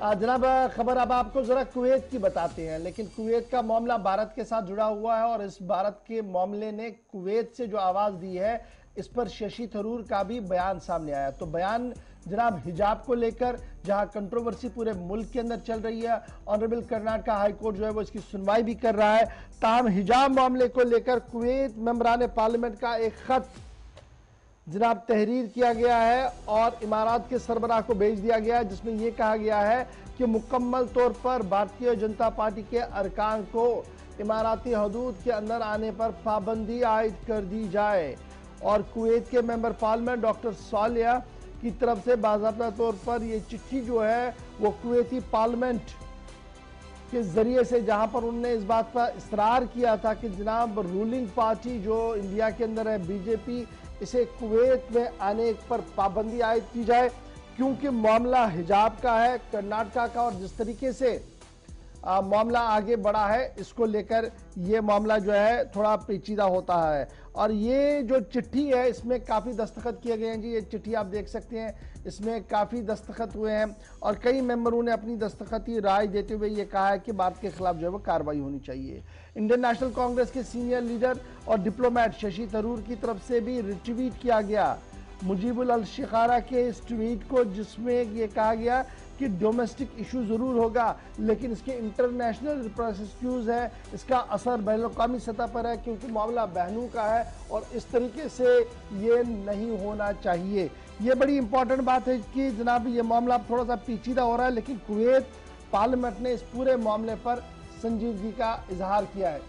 जनाब, खबर अब आपको जरा कुवैत की बताते हैं, लेकिन कुवैत का मामला भारत के साथ जुड़ा हुआ है और इस भारत के मामले ने कुवैत से जो आवाज दी है इस पर शशि थरूर का भी बयान सामने आया। तो बयान जनाब हिजाब को लेकर, जहां कंट्रोवर्सी पूरे मुल्क के अंदर चल रही है, ऑनरेबल कर्नाटक हाई कोर्ट जो है वो इसकी सुनवाई भी कर रहा है। ताहम हिजाब मामले को लेकर कुवैत मेंबरान पार्लियामेंट का एक खत जनाब तहरीर किया गया है और इमारात के सरबराह को भेज दिया गया है, जिसमें यह कहा गया है कि मुकम्मल तौर पर भारतीय जनता पार्टी के अरकान को इमाराती हदूद के अंदर आने पर पाबंदी आयद कर दी जाए। और कुवैत के मेंबर पार्लियामेंट डॉक्टर सालिया की तरफ से बाज़ाब्ता तौर पर यह चिट्ठी जो है वो कुवैती पार्लियामेंट के जरिए से, जहां पर उन्होंने इस बात पर इसरार किया था कि जनाब रूलिंग पार्टी जो इंडिया के अंदर है बीजेपी, इसे कुवैत में आने पर पाबंदी आयद की जाए, क्योंकि मामला हिजाब का है कर्नाटक का, और जिस तरीके से मामला आगे बढ़ा है इसको लेकर ये मामला जो है थोड़ा पेचीदा होता है। और ये जो चिट्ठी है इसमें काफ़ी दस्तखत किए गए हैं जी, ये चिट्ठी आप देख सकते हैं, इसमें काफ़ी दस्तखत हुए हैं और कई मेंबरों ने अपनी दस्तखती राय देते हुए ये कहा है कि भारत के खिलाफ जो है वो कार्रवाई होनी चाहिए। इंडियन नेशनल कांग्रेस के सीनियर लीडर और डिप्लोमेट शशि थरूर की तरफ से भी रिट्वीट किया गया मुजीबुल अल शिखारा के इस ट्वीट को, जिसमें ये कहा गया कि डोमेस्टिक इशू जरूर होगा लेकिन इसके इंटरनेशनल रिप्रेजेंटेटिव्स है, इसका असर बैनुल-अक़वामी सतह पर है, क्योंकि मामला बहनों का है और इस तरीके से ये नहीं होना चाहिए। ये बड़ी इंपॉर्टेंट बात है कि जनाब ये मामला थोड़ा सा पेचीदा हो रहा है, लेकिन कुवैत पार्लियामेंट ने इस पूरे मामले पर संजीदगी का इजहार किया है।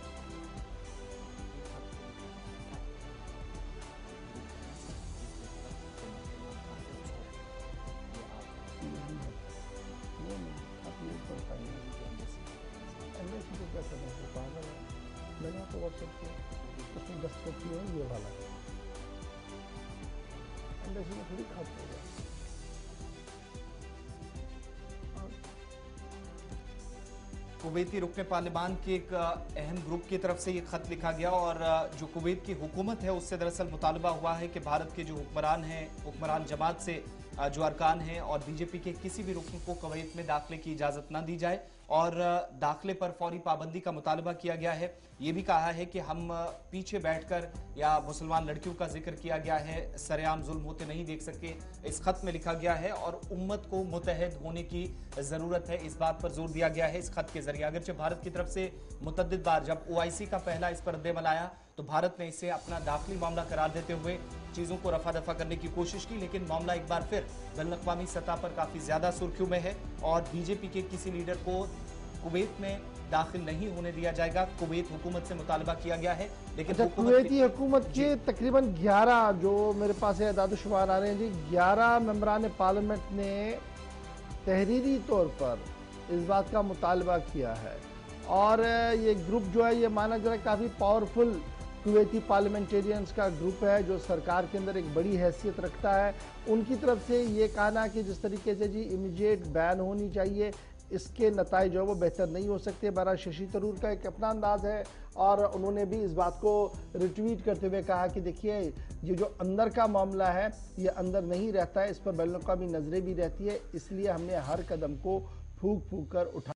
तो व्हाट्सएप पे उसमें दस्तखत किए हैं, ये वाला एम्बेसी में थोड़ी खत होगा। कुवैती रुकने पार्लियामान के एक अहम ग्रुप की तरफ से ये खत लिखा गया और जो कुवैत की हुकूमत है उससे दरअसल मुतालबा हुआ है कि भारत के जो हुक्मरान हैं, हुक्मरान जमात से जो अरकान हैं और बीजेपी के किसी भी रुकन को कुवैत में दाखिले की इजाजत ना दी जाए और दाखिले पर फौरी पाबंदी का मुतालबा किया गया है। ये भी कहा है कि हम पीछे बैठकर, या मुसलमान लड़कियों का जिक्र किया गया है, सरेआम जुल्म होते नहीं देख सके, इस खत में लिखा गया है और उम्मत को मुतहद होने की जरूरत है, इस बात पर जोर दिया गया है इस खत के जरिए। अगरचे भारत की तरफ से मुतअद्दिद बार जब OIC का पहला इस पर रद्द-ए-अमल आया तो भारत ने इसे अपना दाखिली मामला करार देते हुए चीजों को रफा दफा करने की कोशिश की, लेकिन मामला एक बार फिर बैनुल-अक़वामी सतह पर काफी ज्यादा सुर्खियों में है और बीजेपी के किसी लीडर को कुवैत में दाखिल नहीं होने दिया जाएगा। कुवैत हुकूमत से मुतालबा किया गया है, लेकिन कुवैती हुकूमत के तकरीबन 11 जो मेरे पास एदाद-ओ-शुमार आ रहे हैं जी, 11 मेंबरान पार्लियामेंट ने तहरीरी तौर पर इस बात का मुतालबा किया है और ये ग्रुप जो है ये माना जा रहा है काफ़ी पावरफुल कुवैती पार्लियामेंटेरियंस का ग्रुप है जो सरकार के अंदर एक बड़ी हैसियत रखता है। उनकी तरफ से ये कहना कि जिस तरीके से जी इमीडिएट बैन होनी चाहिए, इसके नताइज जो है वो बेहतर नहीं हो सकते। बहरहाल शशि थरूर का एक अपना अंदाज है और उन्होंने भी इस बात को रिट्वीट करते हुए कहा कि देखिए ये जो अंदर का मामला है ये अंदर नहीं रहता है, इस पर बैनुल-अक़वामी नजरें भी रहती है, इसलिए हमने हर कदम को फूंक फूंक कर उठा